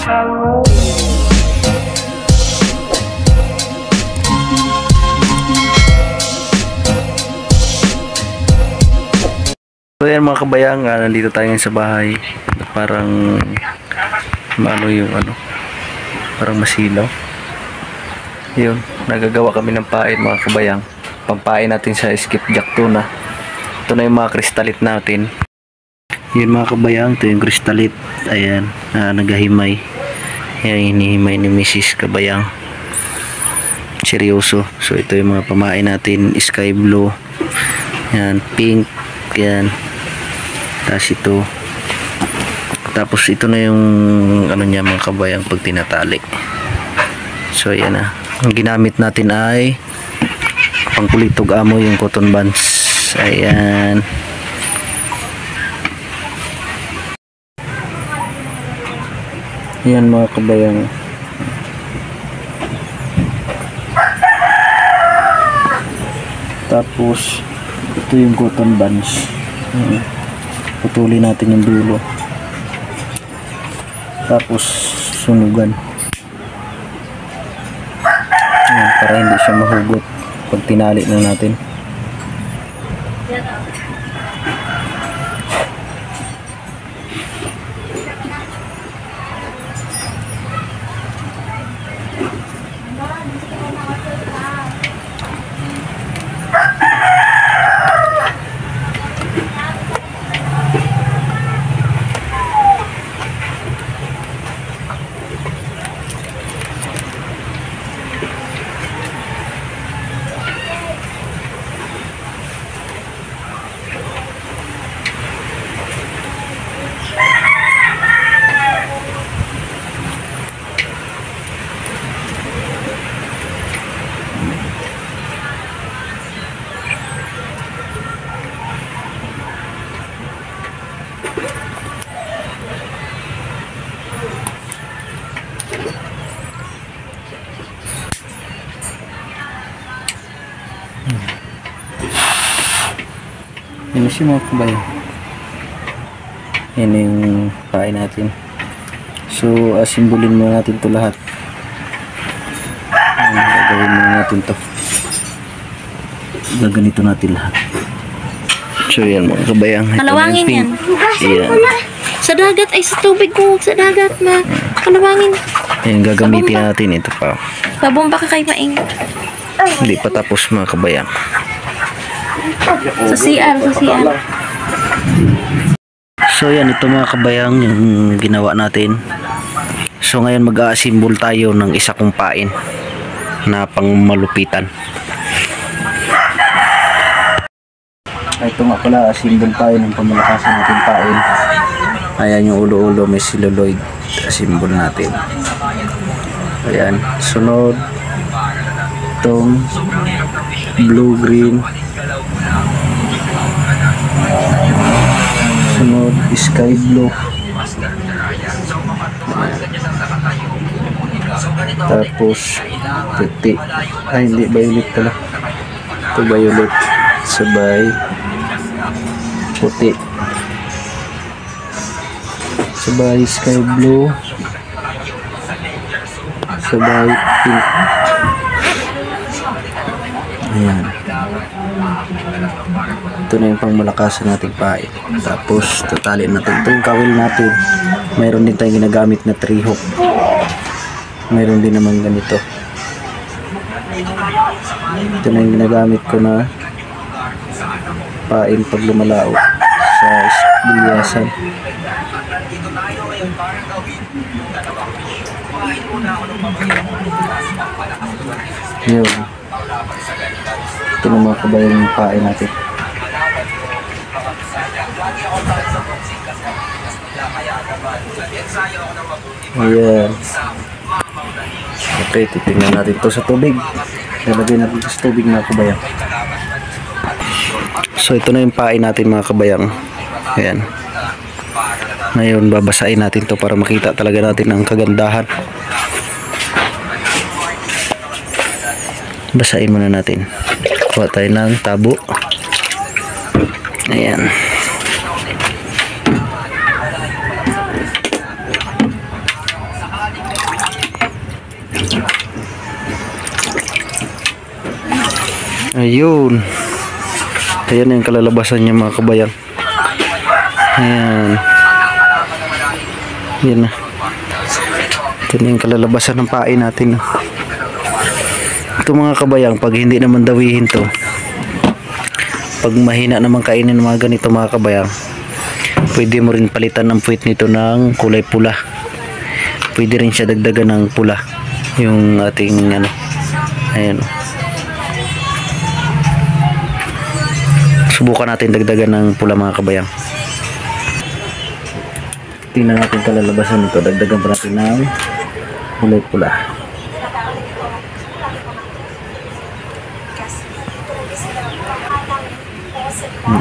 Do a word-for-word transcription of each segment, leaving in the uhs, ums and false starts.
So yan mga kabayang, uh, nandito tayo ngayon sa bahay. Parang ano yung ano, parang masilaw. Yun, nagagawa kami ng pain mga kabayang. Pampain natin sa skipjack tuna. Ito na yung mga kristalit natin. Yun mga kabayang, ito yung kristalit. Ayan, uh, naghahimay. Ayan, hinihimay ni Missus Kabayang. Seryoso. So ito yung mga pamain natin, sky blue. Ayan, pink. Ayan. Tapos ito. Tapos ito na yung ano niya mga kabayang pag tinatali. So ayan na. Ang ginamit natin ay pangkulitog amo yung cotton bands. Ayan. Ayan mga kabayang. Tapos ito yung cotton bands. Putulin natin yung dulo. Tapos sunugan. Ayan, para hindi siya mahugot pag tinali na natin. Yan siya mga kabayan. Yan yung pain natin. So asimbulin muna natin to lahat. Yan, gagawin muna natin to. Gaganito natin lahat. So yan mga kabayan. Kalawangin yan. Yan. Sa dagat ay sa tubig ko. Sa dagat ma. Kalawangin. Yan gagamitin natin ito pa. Pabomba ka kay Maing. Hindi pa tapos mga kabayan. Sa C R, sa C R. So yan, ito mga kabayang yung ginawa natin. So ngayon mag-a-assemble tayo ng isa kong pain na pang malupitan. Ito nga pala, assemble tayo ng pamalakasan natin pain. Ayan yung ulo-ulo, may celluloid. Assemble natin. Ayan, sunod itong blue-green. Sunod sky blue. Tapos puti. Ay hindi, violet pala. Ito violet. Sabay puti. Sabay sky blue. Sabay pink. Ayan. Ito na yung pangmalakasan nating pain. Tapos tatalin natin ito yung kawil natin. Mayroon din tayong ginagamit na tree hook. Mayroon din naman ganito. Ito na yung ginagamit ko na pain pag lumalao sa bilyasan. Yun. Ito na mga kabayan yung pain natin. Ayan. Okay, titingnan natin ito sa tubig. Lalagay natin ito sa tubig mga kabayang. So ito na yung pain natin mga kabayang. Ayan. Ngayon babasahin natin ito para makita talaga natin ang kagandahan. Basahin muna natin. Kuha tayo ng tabo. Ayan. Ayun. Ayan yung kalalabasan niya mga kabayan. Ayan. Ayan na. Ito na yung kalalabasan ng pain natin. Ito mga kabayang, pag hindi naman dawihin to, pag mahina naman kainin ng mga ganito mga kabayang, pwede mo rin palitan ng puwit nito ng kulay pula. Pwede rin siya dagdagan ng pula. Yung ating ano. Ayan. Subukan natin dagdagan ng pula mga kabayang. Tingnan natin kalalabasan nito. Dagdagan pa natin ng kulay pula. Hmm.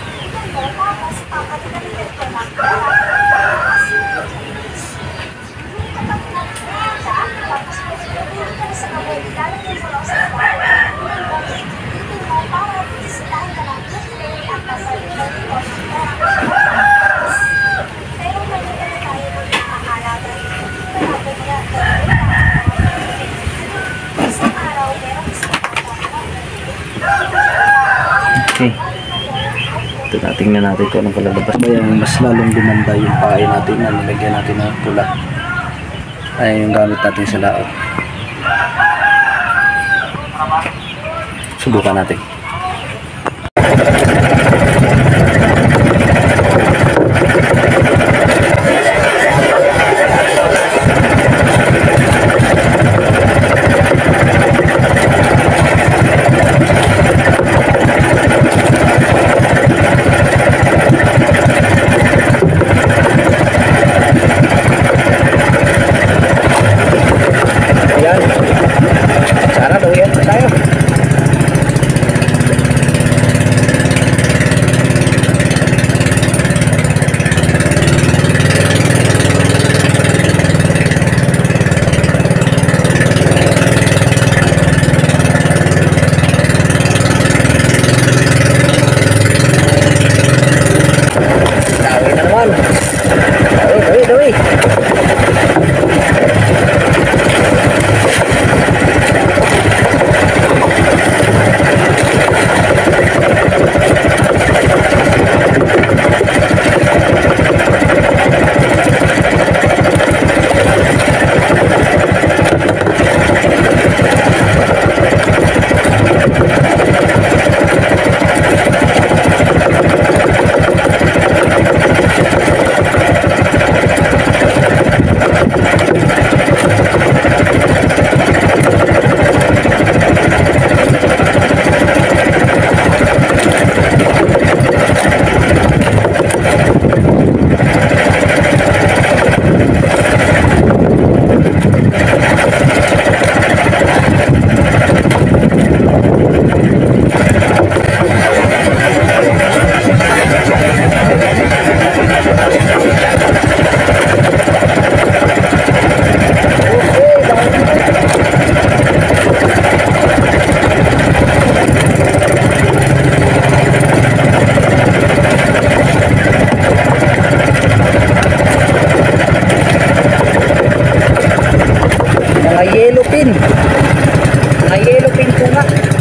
Okay. Ito na, tingnan natin kung anong kalalabas. Yung mas lalong dumanda yung pain natin na nilagyan natin ng pula. Ay yung gamit natin sa laot. Subukan natin. Sarap, uwian na tayo. Dawi na naman. Dawi, dawi, dawi. Mga yellow pin. Mga yellow pin po nga.